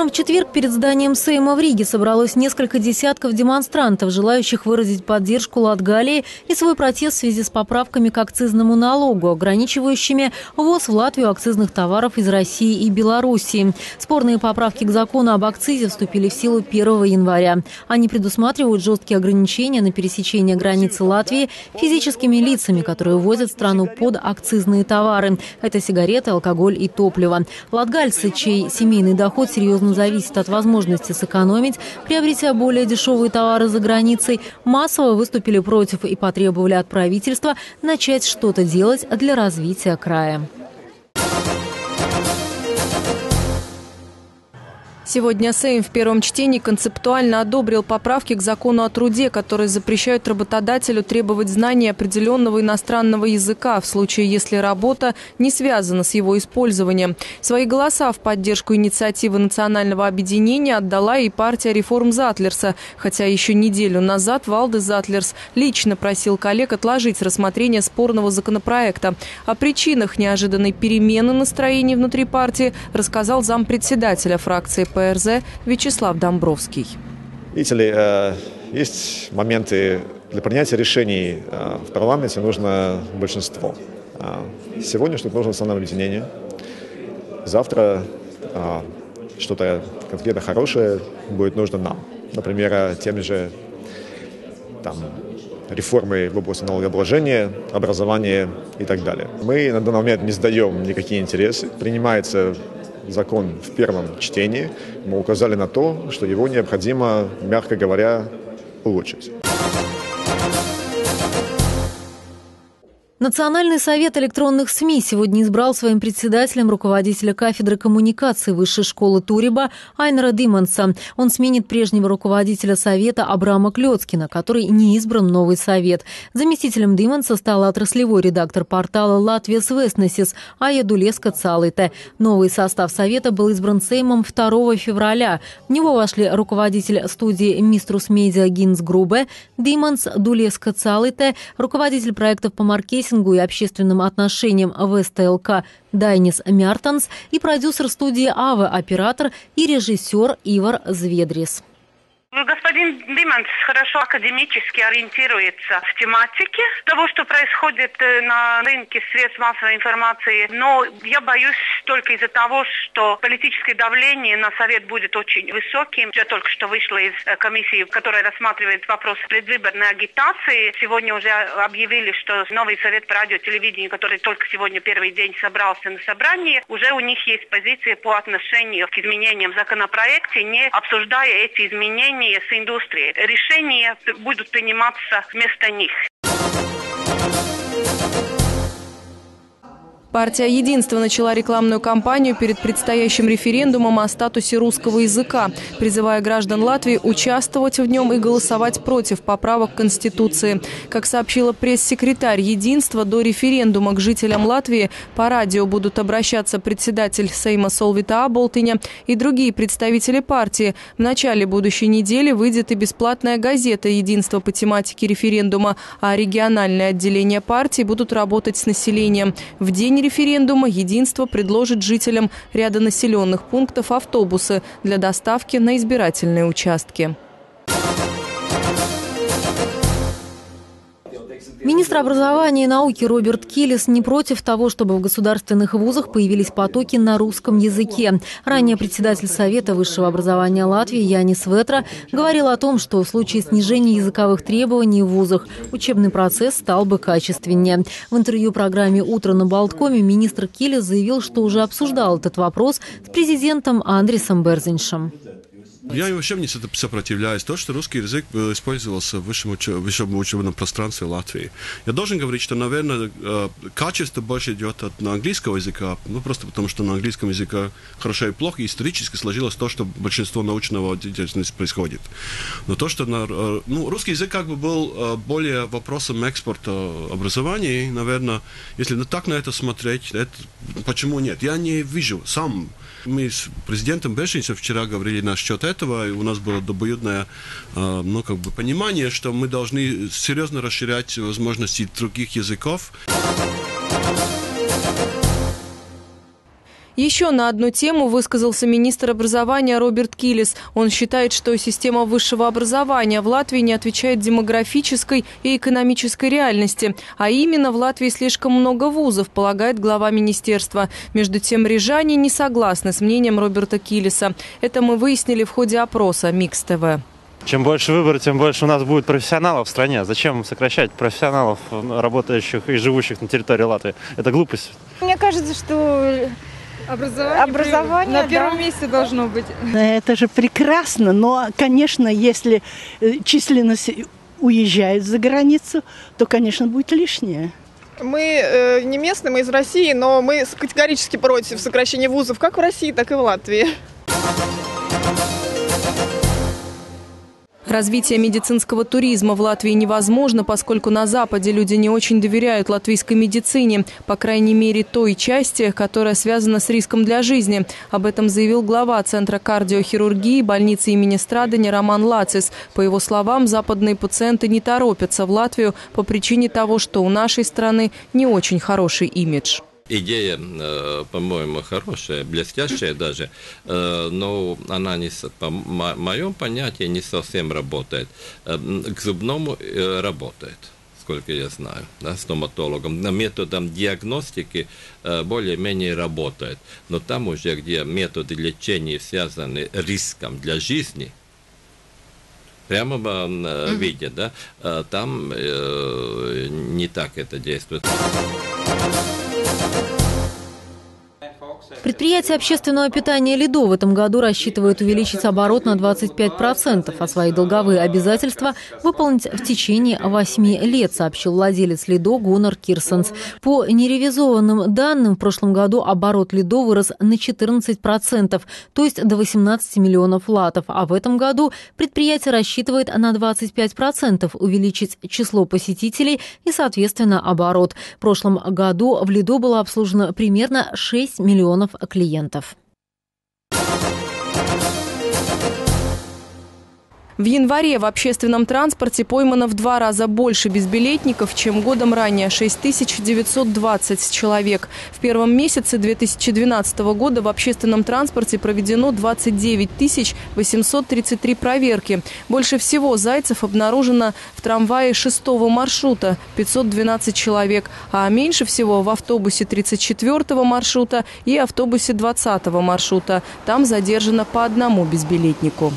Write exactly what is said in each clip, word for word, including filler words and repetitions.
Утром в четверг перед зданием Сейма в Риге собралось несколько десятков демонстрантов, желающих выразить поддержку Латгалии и свой протест в связи с поправками к акцизному налогу, ограничивающими ввоз в Латвию акцизных товаров из России и Белоруссии. Спорные поправки к закону об акцизе вступили в силу первого января. Они предусматривают жесткие ограничения на пересечение границы Латвии физическими лицами, которые ввозят в страну под акцизные товары. Это сигареты, алкоголь и топливо. Латгальцы, чей семейный доход серьезно зависит от возможности сэкономить, приобретя более дешевые товары за границей, массово выступили против и потребовали от правительства начать что-то делать для развития края. Сегодня Сейм в первом чтении концептуально одобрил поправки к закону о труде, которые запрещают работодателю требовать знания определенного иностранного языка в случае, если работа не связана с его использованием. Свои голоса в поддержку инициативы национального объединения отдала и партия реформ Затлерса, хотя еще неделю назад Валдис Затлерс лично просил коллег отложить рассмотрение спорного законопроекта. О причинах неожиданной перемены настроений внутри партии рассказал зампредседателя фракции ПРЗ Вячеслав Домбровский. Видите ли, есть моменты для принятия решений в парламенте нужно большинство. Сегодня что-то нужно национальное объединение. Завтра что-то конкретно хорошее будет нужно нам. Например, теми же там, реформы в области налогообложения, образования и так далее. Мы на данный момент не сдаем никакие интересы. Принимается закон в первом чтении. Мы указали на то, что его необходимо, мягко говоря, улучшить. Национальный совет электронных СМИ сегодня избрал своим председателем руководителя кафедры коммуникации Высшей школы Туриба Айнера Диманса. Он сменит прежнего руководителя совета Абрама Клёцкина, который не избран новый совет. Заместителем Диманса стала отраслевой редактор портала «Латвия Свеснесис» Айя Дулеска Цалите. Новый состав совета был избран Сеймом второго февраля. В него вошли руководитель студии «Миструс Медиа» Гинс Грубе, Диманс, Дулеска Цалите, руководитель проектов по маркетингу и общественным отношениям в СТЛК Дайнис Мяртанс и продюсер студии АВЭ, оператор и режиссер Ивар Зведрис. Господин Диманс хорошо академически ориентируется в тематике того, что происходит на рынке средств массовой информации. Но я боюсь только из-за того, что политическое давление на Совет будет очень высоким. Я только что вышла из комиссии, которая рассматривает вопрос предвыборной агитации. Сегодня уже объявили, что новый Совет по радио и телевидению, который только сегодня первый день собрался на собрании, уже у них есть позиция по отношению к изменениям в законопроекте, не обсуждая эти изменения с индустрией. Решения будут приниматься вместо них. Партия «Единство» начала рекламную кампанию перед предстоящим референдумом о статусе русского языка, призывая граждан Латвии участвовать в нем и голосовать против поправок к Конституции. Как сообщила пресс-секретарь «Единства», до референдума к жителям Латвии по радио будут обращаться председатель Сейма Солвита Аболтыня и другие представители партии. В начале будущей недели выйдет и бесплатная газета «Единство» по тематике референдума, а региональные отделения партии будут работать с населением. В день референдума «Единство» предложит жителям ряда населенных пунктов автобусы для доставки на избирательные участки. Министр образования и науки Роберт Киллис не против того, чтобы в государственных вузах появились потоки на русском языке. Ранее председатель Совета высшего образования Латвии Янис Ветра говорил о том, что в случае снижения языковых требований в вузах учебный процесс стал бы качественнее. В интервью программе «Утро на Болткоме» министр Киллис заявил, что уже обсуждал этот вопрос с президентом Андрисом Берзиншем. Я вообще не сопротивляюсь тому, что русский язык использовался в высшем, уч... высшем учебном пространстве Латвии. Я должен говорить, что, наверное, качество больше идет от английского языка, ну, просто потому что на английском языке хорошо и плохо, и исторически сложилось то, что большинство научного деятельности происходит. Но то, что на, ну, русский язык как бы был более вопросом экспорта образования, наверное, если так на это смотреть, это, почему нет? Я не вижу сам. Мы с президентом Берзиншем вчера говорили насчет этого, и у нас было обоюдное ну, как бы понимание, что мы должны серьезно расширять возможности других языков. Еще на одну тему высказался министр образования Роберт Килис. Он считает, что система высшего образования в Латвии не отвечает демографической и экономической реальности. А именно, в Латвии слишком много вузов, полагает глава министерства. Между тем, рижане не согласны с мнением Роберта Килиса. Это мы выяснили в ходе опроса Микс ТВ. Чем больше выбора, тем больше у нас будет профессионалов в стране. Зачем сокращать профессионалов, работающих и живущих на территории Латвии? Это глупость. Мне кажется, что образование, образование на первом да. месте должно быть. Это же прекрасно, но, конечно, если численность уезжает за границу, то, конечно, будет лишнее. Мы э, не местные, мы из России, но мы категорически против сокращения вузов как в России, так и в Латвии. Развитие медицинского туризма в Латвии невозможно, поскольку на Западе люди не очень доверяют латвийской медицине, по крайней мере той части, которая связана с риском для жизни. Об этом заявил глава Центра кардиохирургии больницы имени Страдани Роман Лацис. По его словам, западные пациенты не торопятся в Латвию по причине того, что у нашей страны не очень хороший имидж. Идея, по-моему, хорошая, блестящая даже, но она, не, по моем понятии, не совсем работает. К зубному работает, сколько я знаю, да, стоматологам. Методом диагностики более-менее работает. Но там уже, где методы лечения связаны с риском для жизни, прямо mm-hmm. видя, да, там не так это действует. Предприятие общественного питания «Лидо» в этом году рассчитывает увеличить оборот на двадцать пять процентов, а свои долговые обязательства выполнить в течение восьми лет, сообщил владелец «Лидо» Гуннар Кирсенс. По неревизованным данным, в прошлом году оборот «Лидо» вырос на четырнадцать процентов, то есть до восемнадцати миллионов латов, а в этом году предприятие рассчитывает на двадцать пять процентов увеличить число посетителей и, соответственно, оборот. В прошлом году в «Лидо» было обслужено примерно шесть миллионов клиентов. В январе в общественном транспорте поймано в два раза больше безбилетников, чем годом ранее – шесть тысяч девятьсот двадцать человек. В первом месяце две тысячи двенадцатого года в общественном транспорте проведено двадцать девять тысяч восемьсот тридцать три проверки. Больше всего зайцев обнаружено в трамвае шестого маршрута – пятьсот двенадцать человек, а меньше всего в автобусе тридцать четвёртого маршрута и автобусе двадцатого маршрута. Там задержано по одному безбилетнику.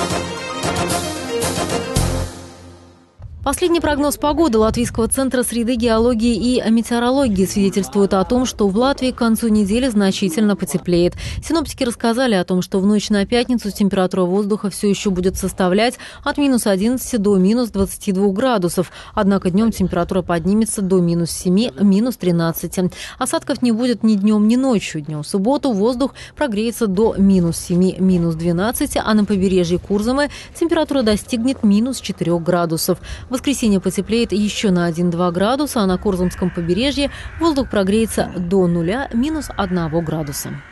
Последний прогноз погоды Латвийского центра среды геологии и метеорологии свидетельствует о том, что в Латвии к концу недели значительно потеплеет. Синоптики рассказали о том, что в ночь на пятницу температура воздуха все еще будет составлять от минус одиннадцати до минус двадцати двух градусов. Однако днем температура поднимется до минус семи, минус тринадцати. Осадков не будет ни днем, ни ночью. Днем в субботу воздух прогреется до минус семи, минус двенадцати, а на побережье Курзамы температура достигнет минус четырёх градусов. В воскресенье потеплеет еще на один-два градуса, а на Курзамском побережье воздух прогреется до нуля, минус одного градуса.